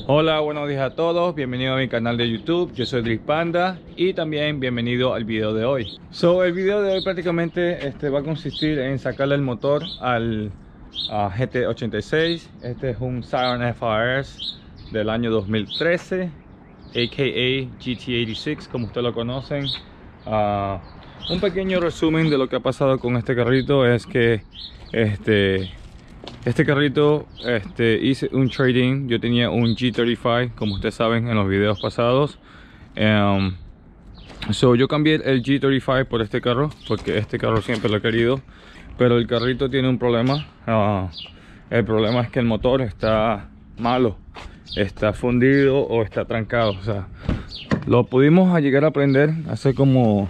Hola, buenos días a todos, bienvenido a mi canal de YouTube. Yo soy Drift Panda y también bienvenido al video de hoy. El video de hoy prácticamente va a consistir en sacarle el motor al GT86. Este es un Scion FRS del año 2013, aka GT86 como ustedes lo conocen. Un pequeño resumen de lo que ha pasado con este carrito es que este carrito hice un trading. Yo tenía un G35, como ustedes saben en los videos pasados. Yo cambié el G35 por este carro, porque este carro siempre lo he querido. Pero el carrito tiene un problema. El problema es que el motor está malo, está fundido o está trancado. O sea, lo pudimos llegar a aprender hace como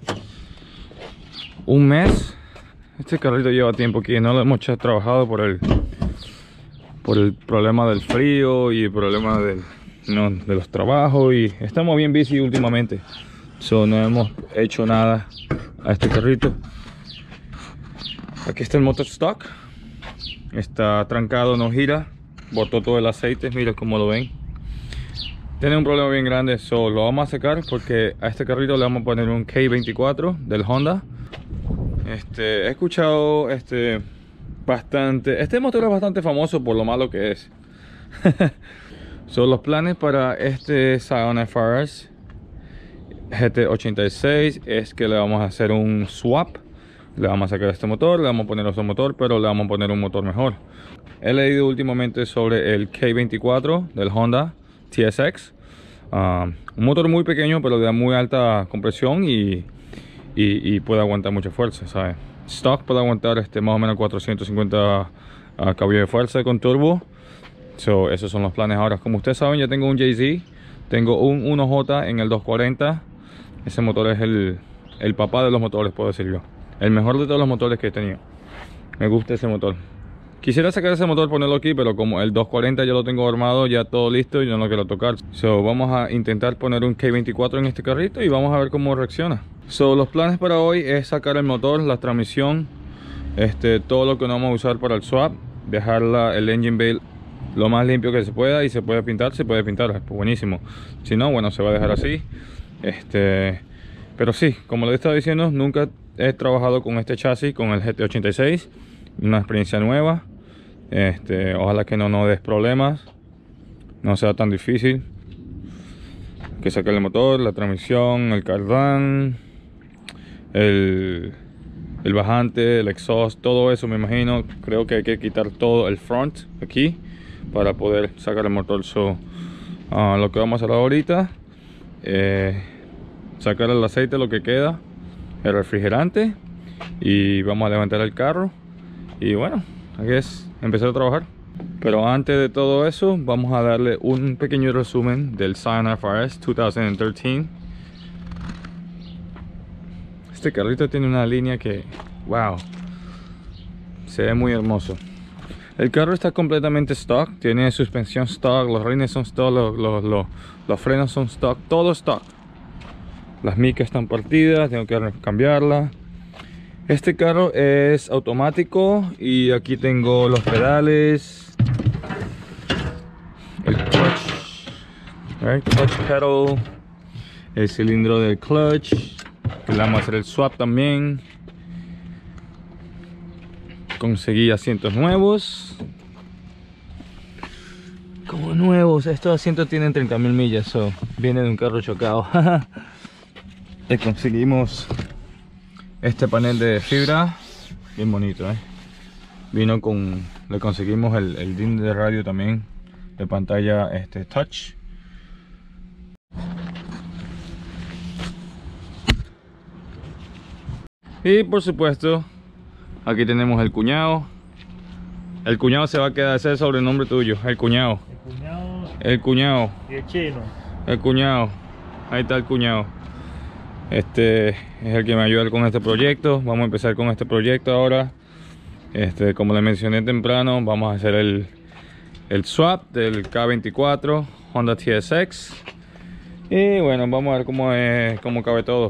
un mes. Este carrito lleva tiempo aquí, no lo hemos trabajado por el problema del frío y el problema de los trabajos, y estamos bien busy últimamente. No hemos hecho nada a este carrito. Aquí está el motor stock, está trancado, no gira, botó todo el aceite, mira cómo lo ven. Tiene un problema bien grande, lo vamos a sacar porque a este carrito le vamos a poner un K24 del Honda. He escuchado bastante. Este motor es bastante famoso por lo malo que es. Los planes para este Scion FRS GT86 es que le vamos a hacer un swap. Le vamos a sacar este motor, le vamos a poner otro motor, pero le vamos a poner un motor mejor. He leído últimamente sobre el K24 del Honda TSX. Un motor muy pequeño, pero de muy alta compresión y puede aguantar mucha fuerza, ¿sabes? Stock puede aguantar más o menos 450 caballos de fuerza con turbo. Esos son los planes ahora. Como ustedes saben, ya tengo un JZ, tengo un 1J en el 240. Ese motor es el papá de los motores, puedo decir yo. El mejor de todos los motores que he tenido. Me gusta ese motor. Quisiera sacar ese motor, ponerlo aquí, pero como el 240 ya lo tengo armado, ya todo listo y yo no lo quiero tocar. Vamos a intentar poner un K24 en este carrito y vamos a ver cómo reacciona. Los planes para hoy es sacar el motor, la transmisión, todo lo que no vamos a usar para el swap, dejar el engine bay lo más limpio que se pueda, y se puede pintar, pues buenísimo. Si no, bueno, se va a dejar así. Pero sí, como les estaba diciendo, nunca he trabajado con este chasis, con el GT86, una experiencia nueva. Ojalá que no nos des problemas, no sea tan difícil. Que sacar el motor, la transmisión, el cardán, el bajante, el exhaust, todo eso me imagino. Creo que hay que quitar todo el front aquí para poder sacar el motor. Lo que vamos a hacer ahorita, sacar el aceite, lo que queda, el refrigerante, y vamos a levantar el carro y bueno, aquí es empezar a trabajar. Pero antes de todo eso, vamos a darle un pequeño resumen del Scion FRS 2013. Este carrito tiene una línea que, wow, se ve muy hermoso. El carro está completamente stock, tiene suspensión stock, los rines son stock, los frenos son stock, todo stock. Las micas están partidas, tengo que cambiarla. Este carro es automático y aquí tengo los pedales, el clutch pedal, el cilindro del clutch. Le vamos a hacer el swap también. Conseguí asientos nuevos. Como nuevos, estos asientos tienen 30.000 millas, viene de un carro chocado. Le conseguimos este panel de fibra, bien bonito, vino con, le conseguimos el DIN de radio también, de pantalla touch. Y por supuesto, aquí tenemos el cuñado. El cuñado se va a quedar, ese es el sobrenombre tuyo, el cuñado. El cuñado. Y el chino. El cuñado. Ahí está el cuñado. Este es el que me ayuda con este proyecto. Vamos a empezar con este proyecto ahora. Como les mencioné temprano, vamos a hacer el swap del K24 Honda TSX. Y bueno, vamos a ver cómo cabe todo.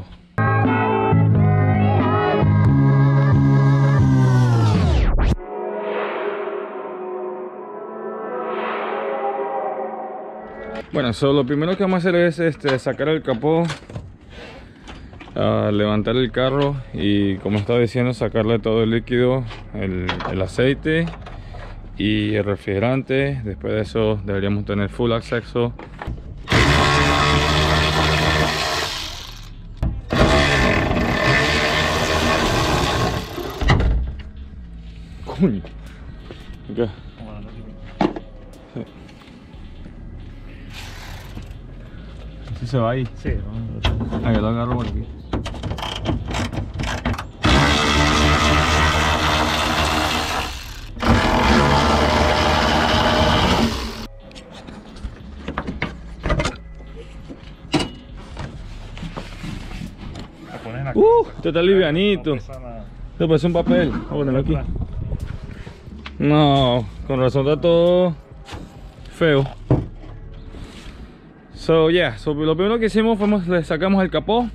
Bueno, lo primero que vamos a hacer es sacar el capó, levantar el carro y, como estaba diciendo, sacarle todo el líquido, el aceite y el refrigerante. Después de eso deberíamos tener full acceso. Coño. Okay. ¿Sí se va ahí? Sí, ah, yo lo agarro por aquí. Esto está livianito. Esto parece un papel. Vamos a ponerlo aquí. No, con razón está todo feo. Lo primero que hicimos fue le sacamos el capó.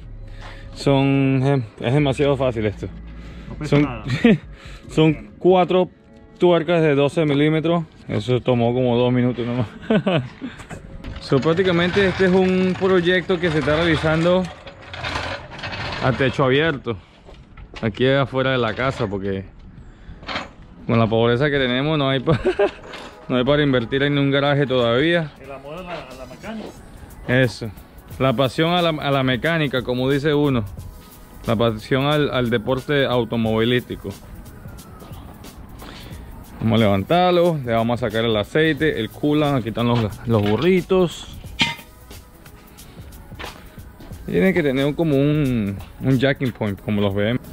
Es demasiado fácil esto. No pesa nada. Son 4 tuercas de 12 milímetros. Eso tomó como 2 minutos nomás. Prácticamente este es un proyecto que se está realizando a techo abierto, aquí afuera de la casa, porque con la pobreza que tenemos no hay para invertir en un garaje todavía. El amor a la mecánica. Eso, la pasión a la mecánica, como dice uno, la pasión al deporte automovilístico. Vamos a levantarlo, le vamos a sacar el aceite, el coolant, aquí están los burritos. Tienen que tener como un jacking point, como los ven.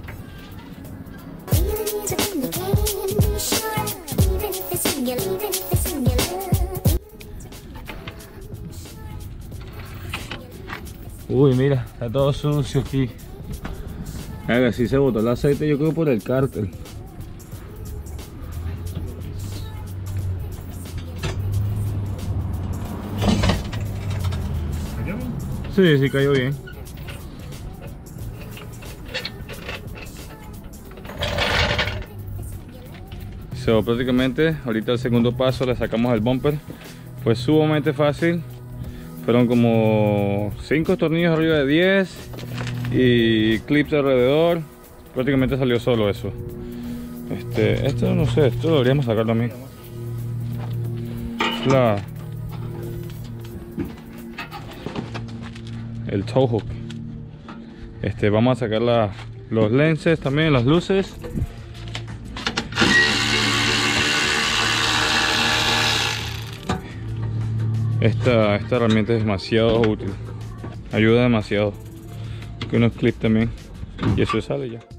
Uy, mira, está todo sucio aquí. A ver, si se botó el aceite, yo creo por el cárter. Sí, cayó bien. Prácticamente, ahorita el segundo paso le sacamos el bumper. Fue sumamente fácil. Fueron como 5 tornillos arriba de 10 y clips alrededor. Prácticamente salió solo eso. Esto no sé, esto lo deberíamos sacar también. El tow hook. Vamos a sacar los lenses también, las luces. Esta herramienta es demasiado útil, ayuda demasiado. Aquí unos clips también y eso sale ya.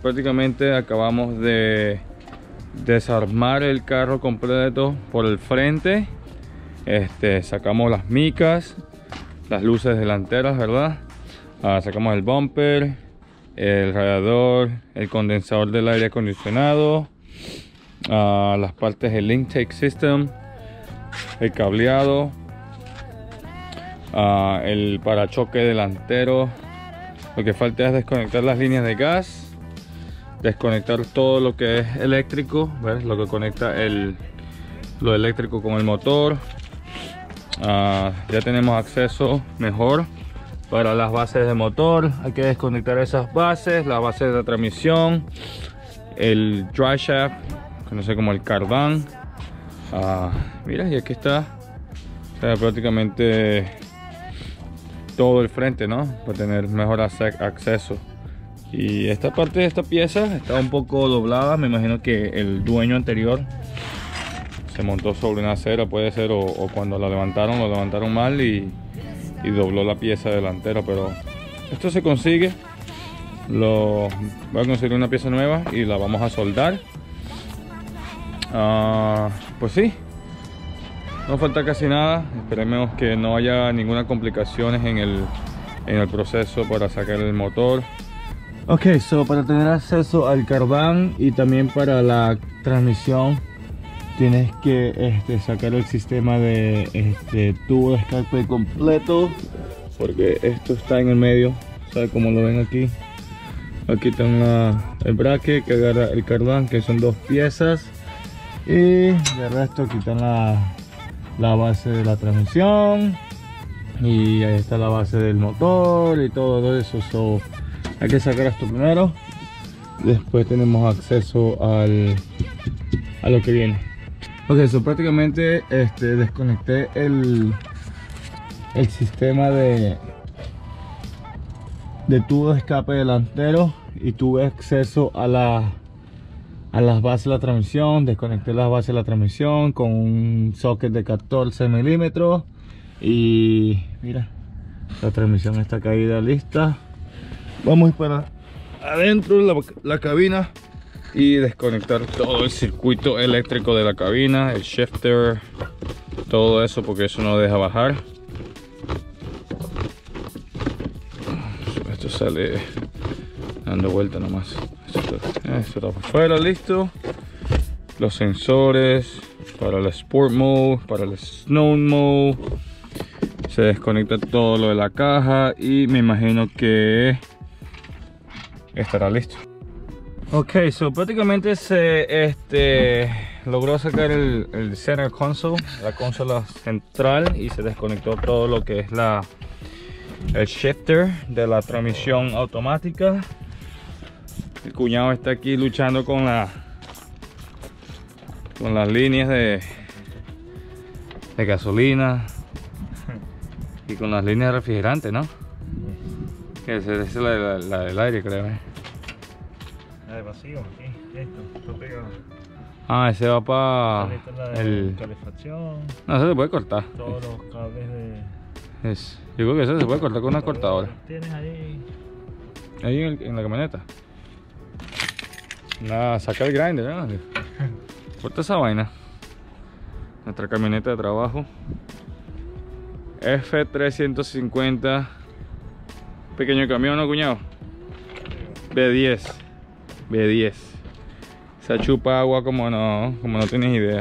prácticamente acabamos de desarmar el carro completo por el frente. Sacamos las micas, las luces delanteras, ¿verdad? Sacamos el bumper, el radiador, el condensador del aire acondicionado, las partes del intake system, el cableado, el parachoque delantero. Lo que falta es desconectar las líneas de gas, desconectar todo lo que es eléctrico, ¿ves? Lo que conecta lo eléctrico con el motor. Ya tenemos acceso mejor para las bases de motor. Hay que desconectar esas bases, las bases de la transmisión, el drive shaft, conocido como el cardán. Mira, y aquí está, o sea, prácticamente todo el frente, ¿no? Para tener mejor acceso. Y esta parte de esta pieza está un poco doblada. Me imagino que el dueño anterior se montó sobre una acera, puede ser, o cuando lo levantaron mal y dobló la pieza delantera. Pero esto se consigue. Voy a conseguir una pieza nueva y la vamos a soldar. Pues sí, no falta casi nada. Esperemos que no haya ninguna complicaciones en el proceso para sacar el motor. Ok, para tener acceso al cardán y también para la transmisión, tienes que sacar el sistema de tubo de escape completo, porque esto está en el medio, ¿sabes? Como lo ven aquí. Aquí está el bracket que agarra el cardán, que son 2 piezas, y de resto aquí está la base de la transmisión, y ahí está la base del motor y todo eso. Hay que sacar esto primero, después tenemos acceso a lo que viene. Ok, prácticamente desconecté el sistema de tubo de escape delantero y tuve acceso a las bases de la transmisión. Desconecté las bases de la transmisión con un socket de 14 milímetros y mira, la transmisión está caída, lista. Vamos para adentro de la cabina y desconectar todo el circuito eléctrico de la cabina, el shifter, todo eso, porque eso no deja bajar. Esto sale dando vuelta nomás. Esto está por fuera, listo. Los sensores para el Sport Mode, para el Snow Mode. Se desconecta todo lo de la caja y me imagino que estará listo. Ok, prácticamente se logró sacar el center console, la consola central, y se desconectó todo lo que es el shifter de la transmisión automática. El cuñado está aquí luchando con las líneas de gasolina y con las líneas de refrigerante, ¿no? Esa es la del aire, creo. La de vacío, aquí, esto pegado. Ese va para el calefacción. No, se puede cortar. Todos los cables de... Yo creo que eso se puede cortar con una cortadora. ¿Tienes ahí? Ahí en la camioneta. Nada, saca el grinder, ¿no? Corta esa vaina. Nuestra camioneta de trabajo. F350. Pequeño camión, ¿no, cuñado? B10. Esa chupa agua como no tienes idea.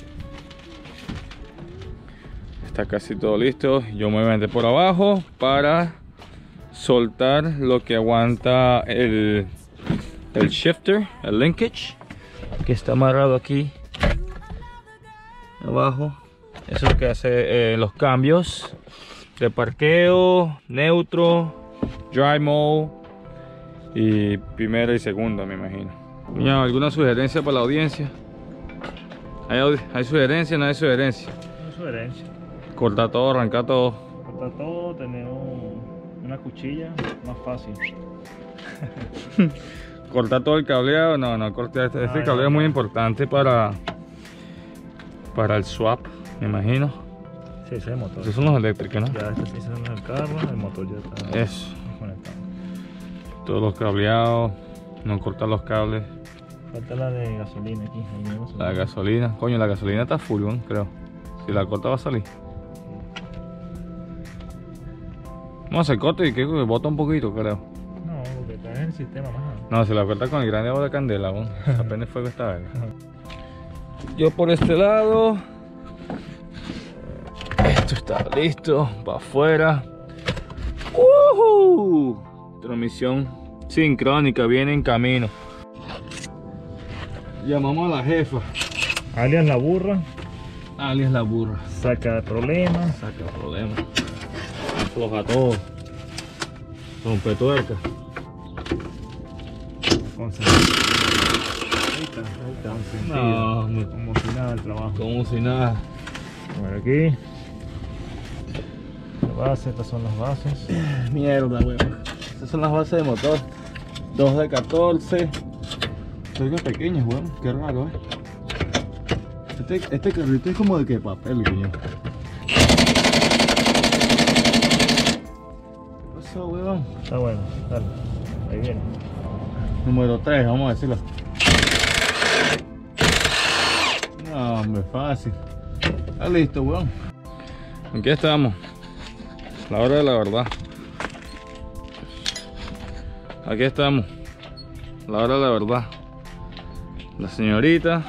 Está casi todo listo. Yo me voy a meter por abajo para soltar lo que aguanta el shifter, el linkage, que está amarrado aquí abajo. Eso es lo que hace los cambios de parqueo, neutro, dry mode y primera y segunda, me imagino. Mira, ¿alguna sugerencia para la audiencia? ¿Hay sugerencia? ¿No hay sugerencia? Una sugerencia. Cortar todo, arrancar todo. Cortar todo, tener una cuchilla más fácil. Cortar todo el cableado, no, cortar este cableado es muy importante para el swap, me imagino. Sí, ese es el motor. Esos son los eléctricos, ¿no? Ya este pieza no es el carro, el motor ya está eso. conectado. Todos los cableados, No cortar los cables. Falta la de gasolina aquí. La gasolina. Coño, la gasolina está full, ¿no? Creo. Si la corta va a salir. No, se corta y que bota un poquito, creo. No, porque está en el sistema más. No, si la corta con el grande de candela, ¿no? Apenas fuego esta vez. Yo por este lado. Esto está listo. Para afuera. Transmisión sincrónica, viene en camino. Llamamos a la jefa. Alias la burra. Alias la burra. Saca problemas. Saca problemas. Afloja todo. Rompe tuerca. Ahí está. No, Como si nada el trabajo. como si nada. A ver aquí. La base, estas son las bases. Mierda, weón. Estas son las bases de motor. 2 de 14. Son pequeñas, weón. Qué raro, Este carrito es como de que papel, coño. ¿Qué pasó, weón? Está bueno, dale. Ahí viene. Número 3, vamos a decirlo. No, hombre, fácil. Está listo, weón. Aquí estamos. La hora de la verdad. Aquí estamos. La hora de la verdad. La señorita.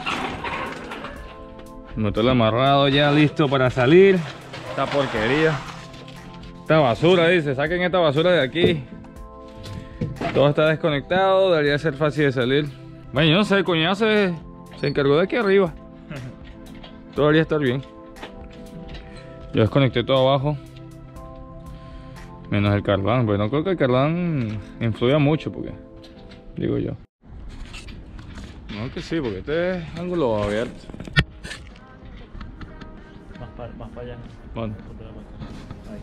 El motor amarrado ya listo para salir. Esta porquería. Esta basura, dice. Saquen esta basura de aquí. Todo está desconectado. Debería ser fácil de salir. Bueno, yo no sé, el cuñado se encargó de aquí arriba. Todo debería estar bien. Yo desconecté todo abajo. Menos el cardán. Pues no creo que el cardán influya mucho, porque digo yo. No, que sí, porque este es ángulo abierto. Más para allá. Bueno. Ahí.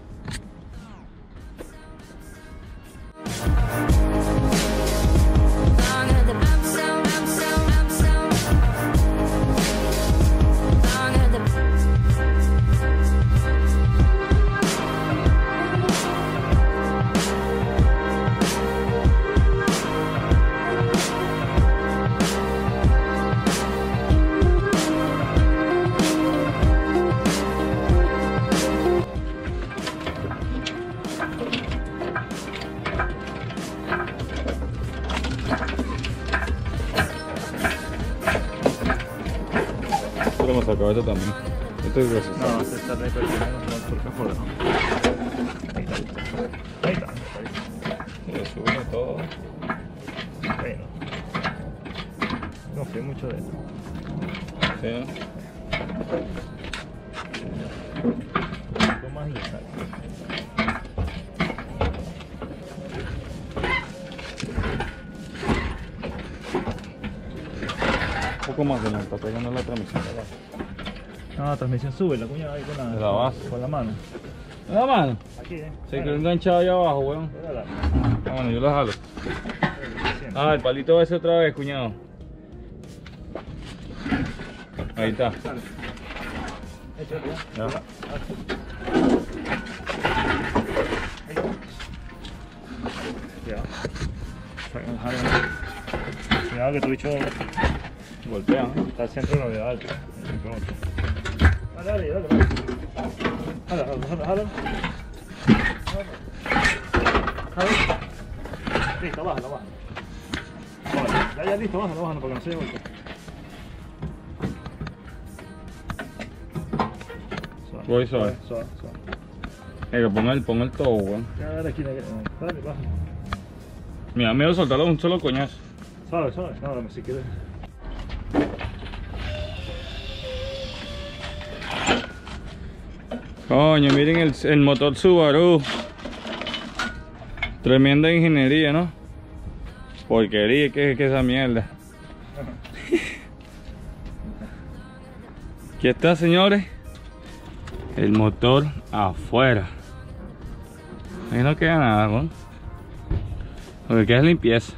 Hemos sacado esto también. Esto es gracioso. No, se está repercutiendo por acá por debajo. Ahí está. Le sube todo. Bueno. No sé mucho de eso. Sí, ¿no? Un poco más y ya está. Un poco más de la está pegando la transmisión. No, la transmisión sube, la cuña ahí con De la base. con la mano. ¿La mano? Aquí, Se quedó enganchado allá abajo, weón. Ah, bueno, yo lo jalo. Ah, el palito ese otra vez, cuñado. Ahí está. Ya. Cuidado que tu bicho Golpea, ¿no? está al centro de la novedad. Dale, dale, dale. Jala. Listo, bájalo. Ya listo, bájalo, porque no se lleve golpe. Voy suave. Suave. Que ponga el todo, weón. Ya, dale aquí, dale, bájalo. Mira, me voy a soltarlo un solo coñazo. Suave, no, si quieres. Coño, miren el motor Subaru. Tremenda ingeniería, ¿no? Porquería, que es esa mierda. Aquí está, señores. El motor afuera. Ahí no queda nada, ¿no? Lo que queda es limpieza.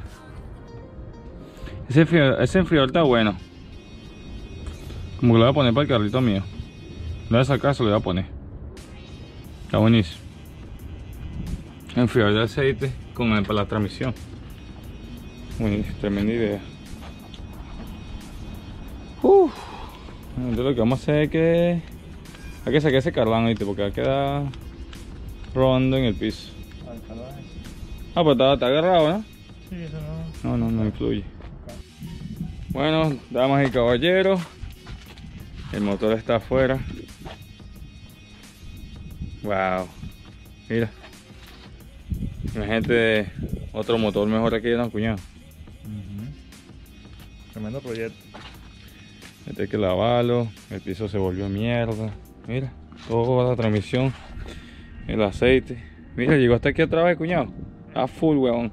Ese enfriador está bueno. Como que lo voy a poner para el carrito mío. No voy a sacar, se lo voy a poner. Está buenísimo. Enfriador de aceite para la transmisión. Tremenda idea. Entonces lo que vamos a hacer es que hay que sacar ese carlán, ¿viste? Porque va a quedar rodando en el piso. Ah, pues está agarrado, ¿no? Sí, eso no. No influye. Bueno, damas y caballeros, el motor está afuera. Wow, mira. Imagínate otro motor mejor aquí, ¿no, cuñado? Tremendo proyecto. Este hay que lavarlo, el piso se volvió mierda. Mira, toda la transmisión, el aceite. Mira, llegó hasta aquí otra vez, cuñado. A full, weón.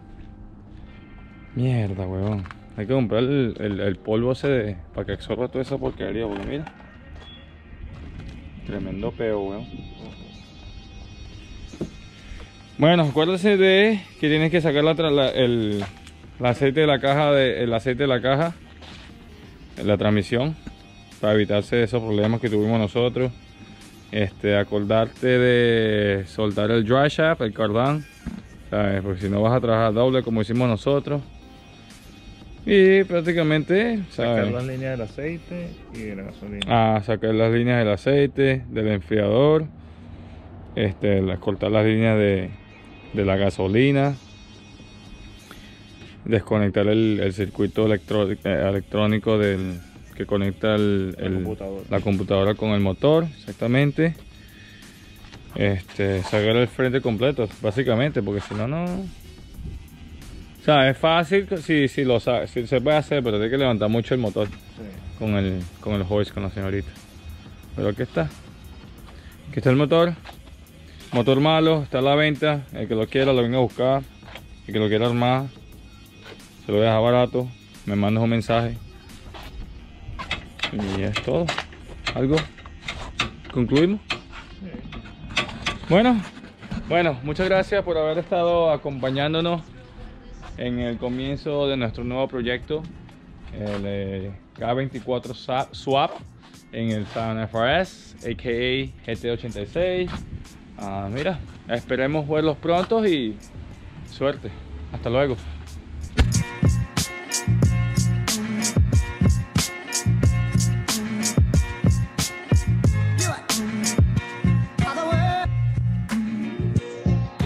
Mierda, weón. Hay que comprar el polvo ese para que absorba toda esa porquería, porque mira. Tremendo peo, weón. Bueno, acuérdense de que tienes que sacar el aceite de la caja, la transmisión, para evitarse esos problemas que tuvimos nosotros. Acordarte de soltar el dry shaft, el cardán, ¿sabes? Porque si no vas a trabajar doble como hicimos nosotros. Y prácticamente, ¿sabes? Sacar las líneas del aceite y de la gasolina. Sacar las líneas del aceite, del enfriador, cortar las líneas de la gasolina, desconectar el circuito electrónico que conecta la computadora con el motor, exactamente. Sacar el frente completo, básicamente, porque si no, o sea, es fácil si se puede hacer, pero hay que levantar mucho el motor. Sí. con el hoist, con la señorita. Pero aquí está el motor malo, está a la venta. El que lo quiera lo venga a buscar, el que lo quiera armar se lo voy a dejar barato, me mandas un mensaje y es todo. ¿Algo? ¿Concluimos? Sí. Bueno, muchas gracias por haber estado acompañándonos en el comienzo de nuestro nuevo proyecto, el K24 Swap en el San FRS, a.k.a. GT86. Mira, esperemos verlos pronto y suerte. Hasta luego.